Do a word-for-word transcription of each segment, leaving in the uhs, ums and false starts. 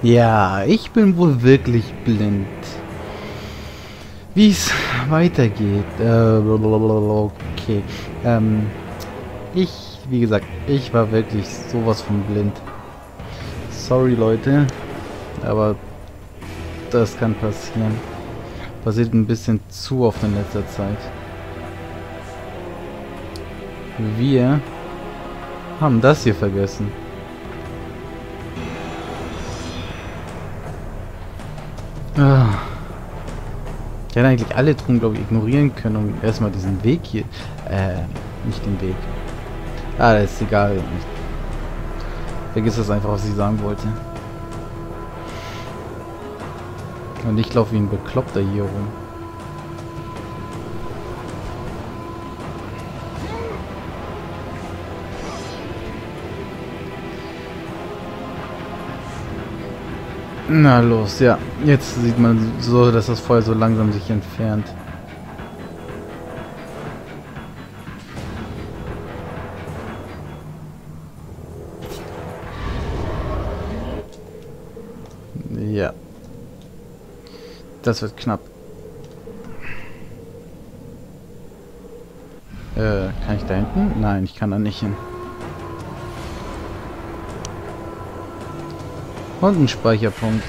Ja, ich bin wohl wirklich blind. Wie es weitergeht. Äh, okay. Ähm, ich, wie gesagt, ich war wirklich sowas von blind. Sorry, Leute. Aber das kann passieren. Passiert ein bisschen zu oft in letzter Zeit. Wir haben das hier vergessen. Ah. Ich hätte eigentlich alle Truhen, glaube ich, ignorieren können und erstmal diesen Weg hier. Äh, nicht den Weg. Ah, das ist egal. Vergiss das einfach, was ich sagen wollte. Und ich laufe wie ein Bekloppter hier rum. Na los, ja. Jetzt sieht man so, dass das Feuer so langsam sich entfernt. Ja. Das wird knapp. Äh, kann ich da hinten? Nein, ich kann da nicht hin. Und ein Speicherpunkt.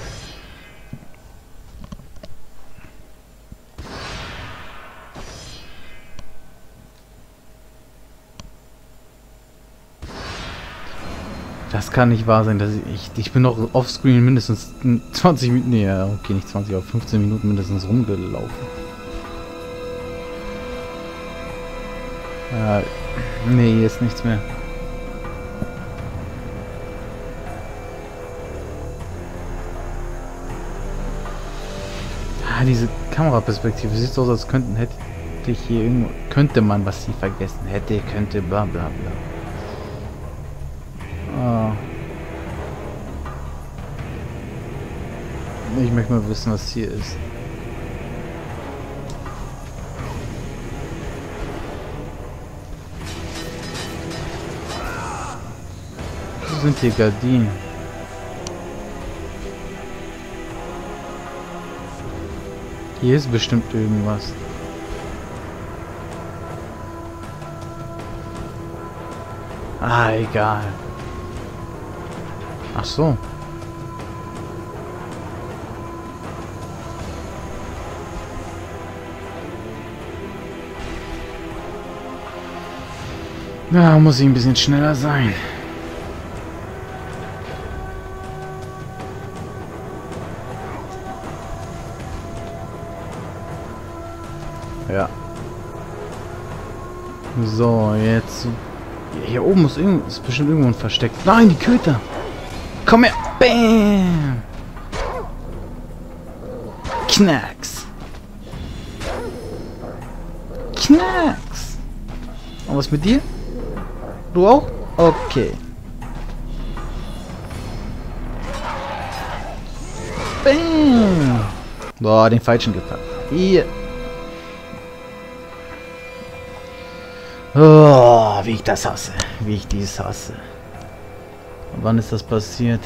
Das kann nicht wahr sein, dass ich... Ich bin noch offscreen mindestens zwanzig Minuten... Nee, okay, nicht zwanzig, aber fünfzehn Minuten mindestens rumgelaufen. Äh, nee, jetzt nichts mehr. Ah, diese Kameraperspektive sieht so aus, als könnten hätte ich hier irgendwo... Könnte man was sie vergessen hätte, könnte, bla bla bla. Oh. Ich möchte mal wissen, was hier ist. Wo sind hier Gardinen? Hier ist bestimmt irgendwas. Ah, egal. Ach so. Na, muss ich ein bisschen schneller sein. Ja. So, jetzt. Hier oben muss irgendwo, ist bestimmt irgendwo ein Versteck. Nein, die Köter! Komm her! Bam! Knacks! Knacks! Und was mit dir? Du auch? Okay. Bam! Boah, den falschen gepackt. Hier. Oh, wie ich das hasse. Wie ich dies hasse. Und wann ist das passiert?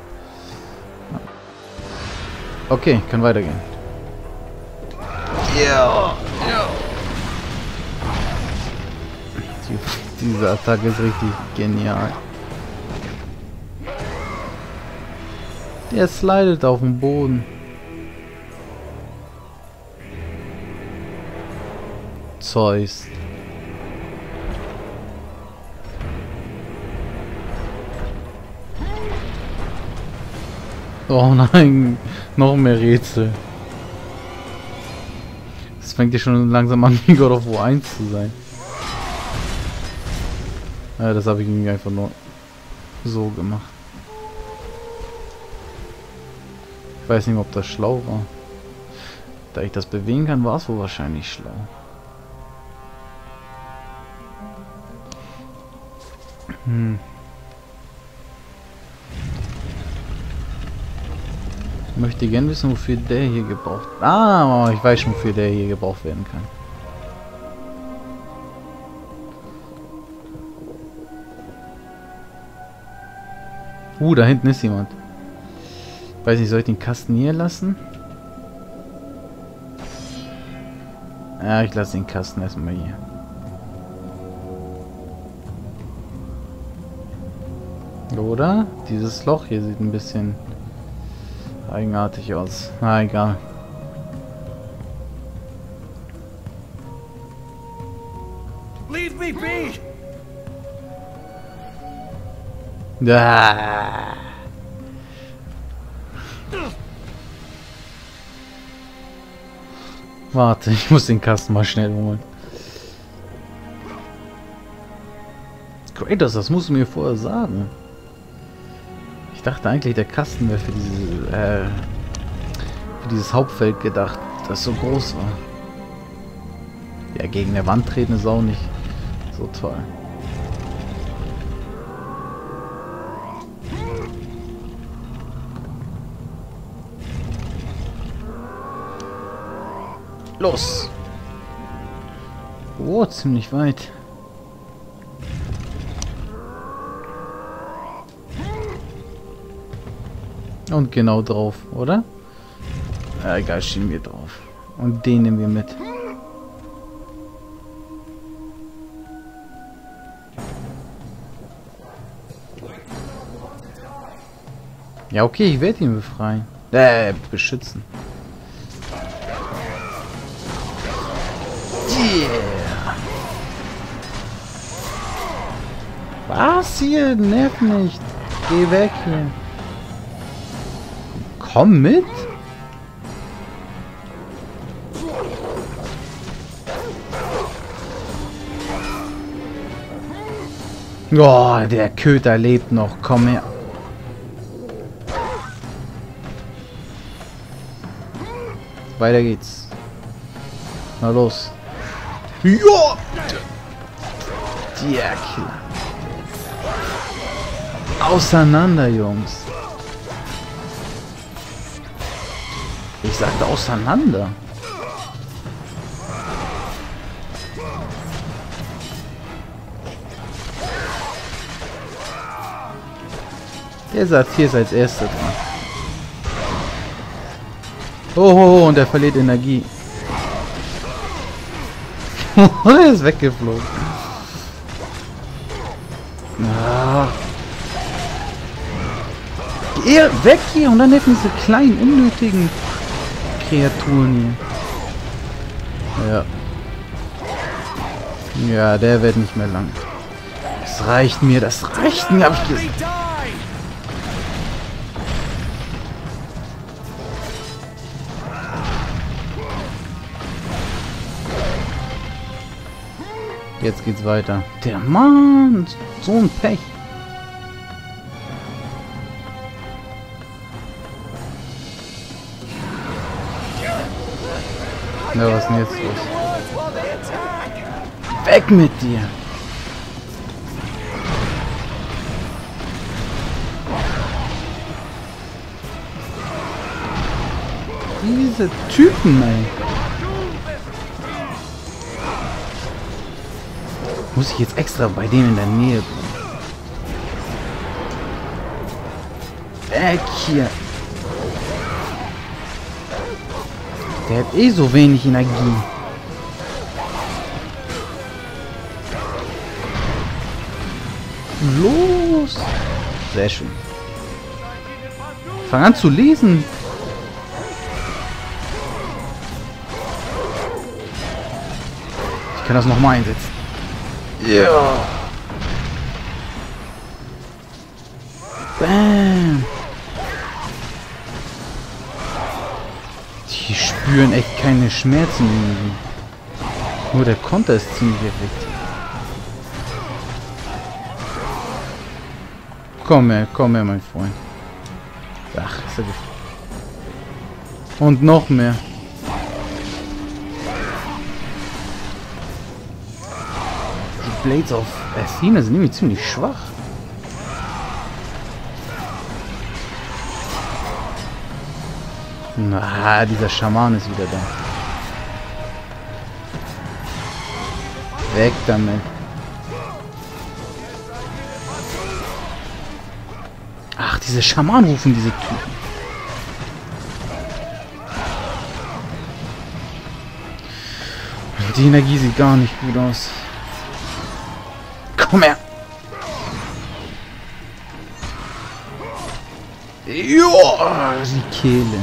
Okay, kann weitergehen. Ja, ja. Die, diese Attacke ist richtig genial. Der slidet auf den Boden. Zeus. Oh nein, noch mehr Rätsel. Es fängt ja schon langsam an, wie God of War eins zu sein. Ja, das habe ich irgendwie einfach nur so gemacht. Ich weiß nicht, ob das schlau war. Da ich das bewegen kann, war es wohl wahrscheinlich schlau. Hm. Ich möchte gerne wissen, wofür der hier gebraucht... Ah, ich weiß schon, wofür der hier gebraucht werden kann. Uh, da hinten ist jemand. Weiß nicht, soll ich den Kasten hier lassen? Ja, ich lasse den Kasten erstmal hier. Oder? Dieses Loch hier sieht ein bisschen eigenartig aus. Na, egal. Leave me be! Ah. Warte, ich muss den Kasten mal schnell holen. Kratos, das musst du mir vorher sagen. Ich dachte eigentlich, der Kasten wäre für diese, äh, für dieses Hauptfeld gedacht, das so groß war. Ja, gegen der Wand treten ist auch nicht so toll. Los! Oh, ziemlich weit. Und genau drauf, oder? Ja, egal, schieben wir drauf. Und den nehmen wir mit. Ja, okay, ich werde ihn befreien. Äh, beschützen. Yeah. Was hier? Nerv nicht. Geh weg hier. Komm mit. Oh, der Köter lebt noch. Komm her. Weiter geht's. Na los. Ja! Der Killer. Auseinander, Jungs. Ich sagte auseinander. Der sagt, hier ist als erster dran. Oh, oh, oh, und er verliert Energie. Er ist weggeflogen. Ah. Geh weg hier und dann helfen diese kleinen, unnötigen Kreaturen hier. Ja. Ja, der wird nicht mehr lang. Das reicht mir, das reicht mir, hab ich gesagt. Jetzt geht's weiter. Der Mann, so ein Pech. Na, was ist denn jetzt los? Weg mit dir! Diese Typen, ey. Muss ich jetzt extra bei denen in der Nähe bleiben? Weg hier! Der hat eh so wenig Energie. Los! Sehr schön. Fang an zu lesen. Ich kann das nochmal einsetzen. Ja. Bam. Die spüren echt keine Schmerzen irgendwie. Nur der Konter ist ziemlich effektiv. Komm her, komm her, mein Freund. Ach, ist er gefallen. Und noch mehr. Die Blades of Athena sind nämlich ziemlich schwach. Na, dieser Schaman ist wieder da. Weg damit. Ach, diese Schamanen rufen diese Typen. Die Energie sieht gar nicht gut aus. Komm her! Joa, die Kehle.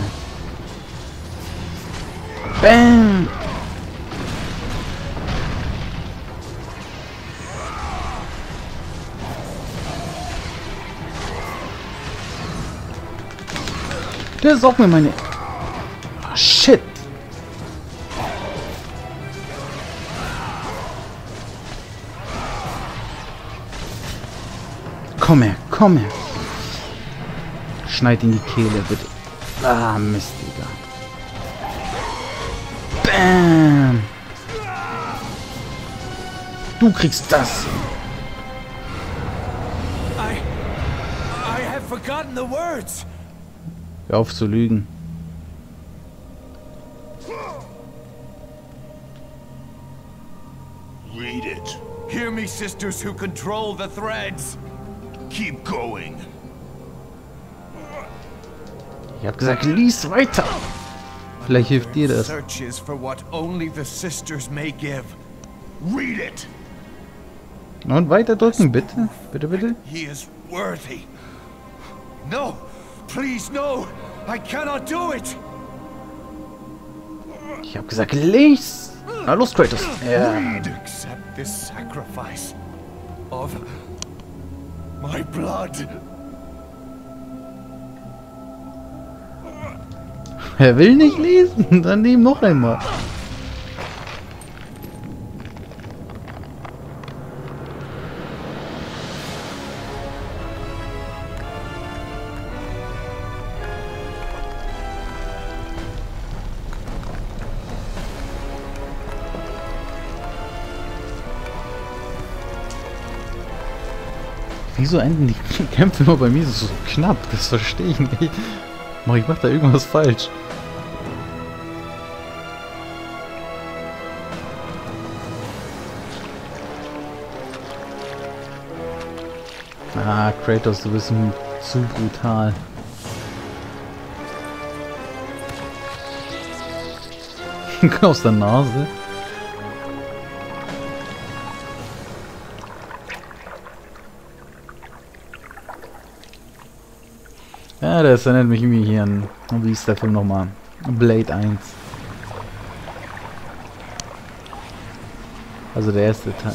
Bam! Der saugt mir meine... Oh, shit! Komm her, komm her! Schneid in die Kehle, bitte. Ah, Mist, Digga. Bam! Du kriegst das! I... I have forgotten the words. Hör auf zu lügen. Read it. Hear me, sisters who control the threads. Keep going. Ich hab gesagt, lies weiter. Vielleicht hilft dir das. Searches for what only the sisters may give. Read it. Und weiter drücken, bitte. Bitte, bitte. He is worthy. No, please no. I cannot do it. Ich hab gesagt, lies. Na los, Kratos. Ja. Read. Accept this sacrifice of my blood. Er will nicht lesen. Dann nehm noch einmal. Wieso enden die Kämpfe immer bei mir so knapp? Das verstehe ich nicht. Ich mach da irgendwas falsch. Ah, Kratos, du bist zu brutal. Aus der Nase. Ja, das erinnert mich irgendwie hier an, wie ist der Film nochmal? Blade eins. Also der erste Teil.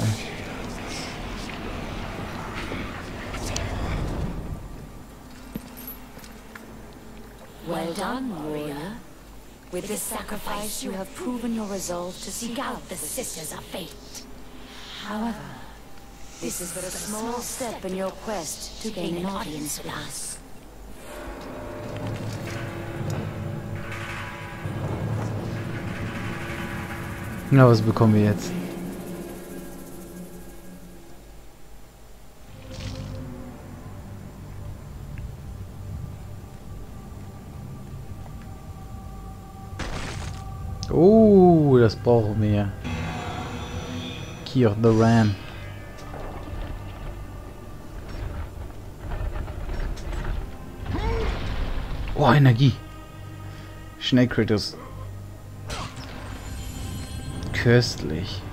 Well done, warrior. With this sacrifice you have proven your resolve to seek out the Sisters of Fate. However, this is but a small step in your quest to gain an audience with us. Na, was bekommen wir jetzt? Oh, das brauchen wir. Key of the Ram. Oh, Energie. Schnell, Kratos. Köstlich.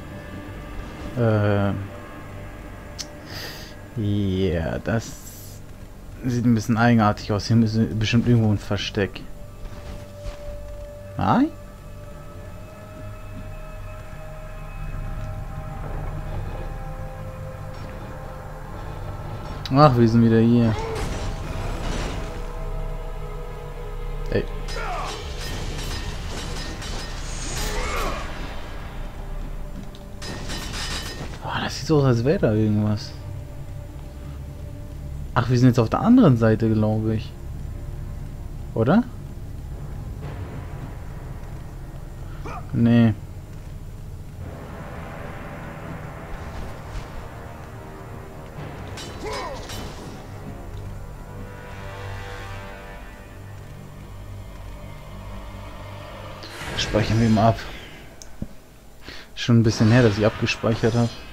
Äh. Ja, yeah, das sieht ein bisschen eigenartig aus. Hier ist bestimmt irgendwo ein Versteck. Nein? Ach, wir sind wieder hier. Ey. Boah, das sieht so aus, als wäre da irgendwas. Ach, wir sind jetzt auf der anderen Seite, glaube ich. Oder? Nee. Speichern wir mal ab. Schon ein bisschen her, dass ich abgespeichert habe.